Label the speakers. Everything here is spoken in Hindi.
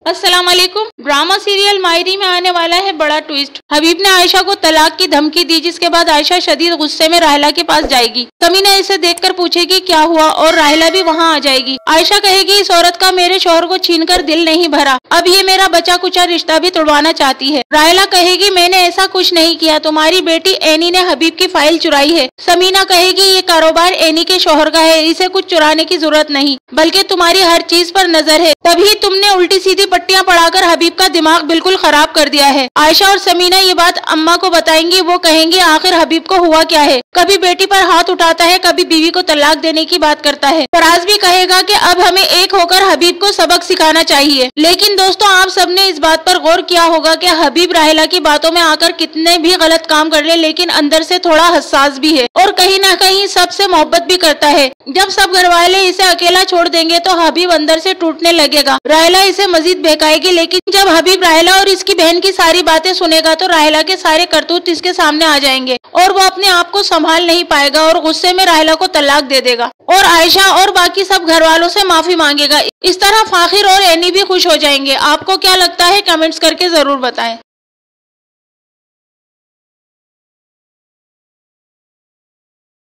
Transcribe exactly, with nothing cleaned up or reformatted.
Speaker 1: अस्सलाम वालेकुम। ड्रामा सीरियल मायरी में आने वाला है बड़ा ट्विस्ट। हबीब ने आयशा को तलाक की धमकी दी, जिसके बाद आयशा शदीद गुस्से में राहिला के पास जाएगी। समीना इसे देखकर पूछेगी क्या हुआ और राहिला भी वहां आ जाएगी। आयशा कहेगी इस औरत का मेरे शौहर को छीनकर दिल नहीं भरा, अब ये मेरा बचा कुचा रिश्ता भी तोड़वाना चाहती है। राहिला कहेगी मैंने ऐसा कुछ नहीं किया, तुम्हारी बेटी एनी ने हबीब की फाइल चुराई है। समीना कहेगी ये कारोबार एनी के शौहर का है, इसे कुछ चुराने की जरूरत नहीं, बल्कि तुम्हारी हर चीज पर नजर है, तभी तुमने उल्टी सीधी पट्टियां पढ़ाकर हबीब का दिमाग बिल्कुल खराब कर दिया है। आयशा और समीना ये बात अम्मा को बताएंगी। वो कहेंगी आखिर हबीब को हुआ क्या है, कभी बेटी पर हाथ उठाता है, कभी बीवी को तलाक देने की बात करता है। फराज भी कहेगा कि अब हमें एक होकर हबीब को सबक सिखाना चाहिए। लेकिन दोस्तों, आप सबने इस बात पर गौर किया होगा कि हबीब राहिला की बातों में आकर कितने भी गलत काम कर ले, लेकिन अंदर से थोड़ा हसास भी है और कहीं ना कहीं सबसे मोहब्बत भी करता है। जब सब घर वाले इसे अकेला छोड़ देंगे तो हबीब अंदर से टूटने लगेगा। राहिला इसे मजीद बहकाएगी, लेकिन जब हबीब राहिला और इसकी बहन की सारी बातें सुनेगा तो राहिला के सारे करतूत इसके सामने आ जाएंगे और वो अपने आप को संभाल नहीं पाएगा और गुस्से में राहिला को तलाक दे देगा और आयशा और बाकी सब घर वालों से माफी मांगेगा। इस तरह फाखिर और एनी भी खुश हो जाएंगे। आपको क्या लगता है, कमेंट्स करके जरूर बताएं।